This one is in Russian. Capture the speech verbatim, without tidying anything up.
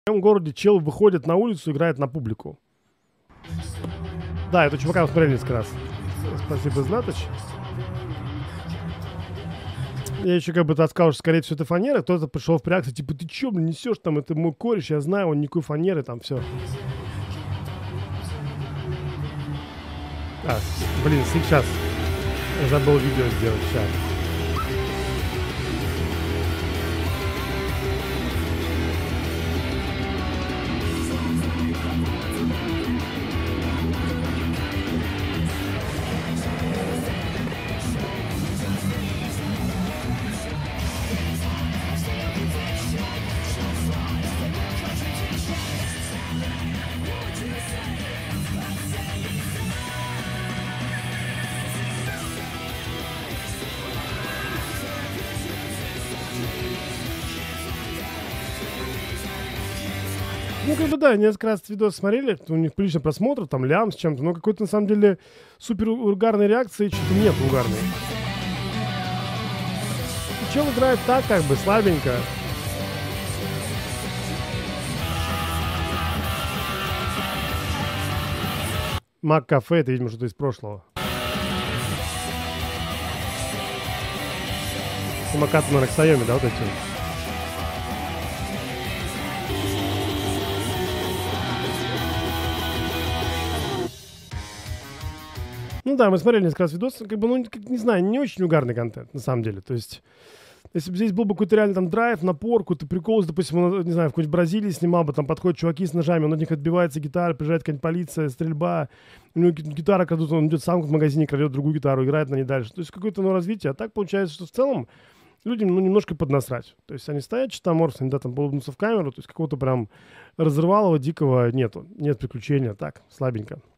В моем городе чел выходит на улицу, играет на публику. Да, это чувака мы смотрели несколько раз. Спасибо, Златыч. Я еще как бы сказал, что, скорее всего, это фанера. Кто-то пришел в реакцию, типа, ты че, блин, несешь там? Это мой кореш, я знаю, он никакой фанеры, там все. А, блин, сейчас. Я забыл видео сделать, сейчас. Ну, как бы, да, несколько раз видос смотрели, у них прилично просмотров, там, лям с чем-то, но какой-то, на самом деле, супер угарной реакции что-то нет угарной. Чел играет так, как бы, слабенько. Мак-кафе, это, видимо, что-то из прошлого. Самокаты на Роксайоме, да, вот эти? Ну да, мы смотрели несколько раз видос, как бы, ну, как, не знаю, не очень угарный контент, на самом деле. То есть, если бы здесь был бы какой-то реально там драйв, напор, какой-то прикол, допустим, он, не знаю, в какой-нибудь Бразилии снимал бы, там подходят чуваки с ножами, он от них отбивается гитара, приезжает какая-нибудь полиция, стрельба, у него гитара крадут, он идет сам в магазине, крадет другую гитару, играет на ней дальше. То есть, какое-то, ну, развитие. А так получается, что в целом людям, ну, немножко поднасрать. То есть, они стоят, что-то аморфные, да, там, улыбнутся в камеру, то есть, какого-то прям разрывалого, дикого нету. Нет приключения, так, слабенько.